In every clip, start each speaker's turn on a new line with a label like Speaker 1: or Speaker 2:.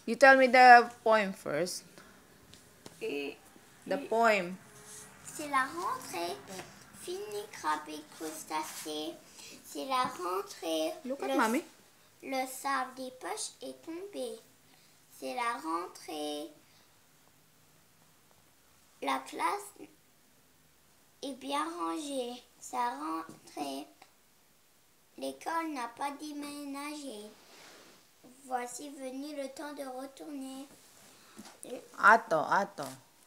Speaker 1: You tell me the poem first.
Speaker 2: Et
Speaker 1: The poem.
Speaker 2: c'est la rentrée. Fini crabe et crustacé. C'est la rentrée.
Speaker 1: Look at mommy.
Speaker 2: Le sable des poches est tombé. C'est la rentrée. La classe est bien rangée. Sa rentrée. L'école n'a pas déménagé. Voici venu le temps de retourner.
Speaker 1: Attends.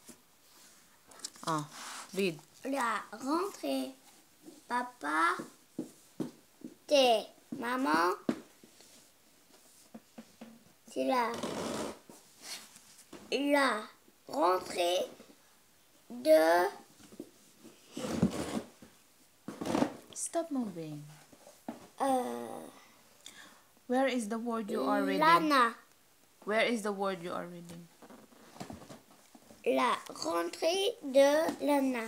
Speaker 1: Read.
Speaker 2: La rentrée. Papa, thé, maman, c'est la rentrée de
Speaker 1: Stop moving. Where is the word you are reading?
Speaker 2: Lana.
Speaker 1: Where is the word you are reading?
Speaker 2: La rentrée de Lana.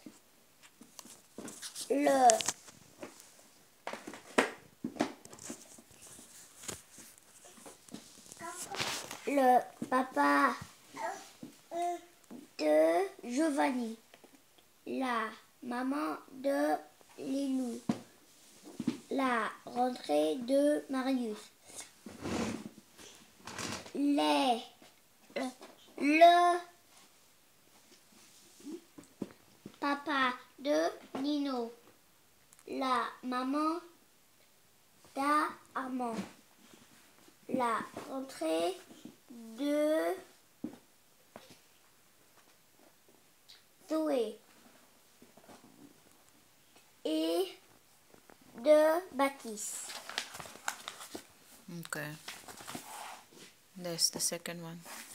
Speaker 2: Le papa de Giovanni. La maman de Lilou. La rentrée de Marius. Le papa de Nino. La maman d'Armand. La rentrée de Zoé et de Baptiste.
Speaker 1: Okay. That's the second one.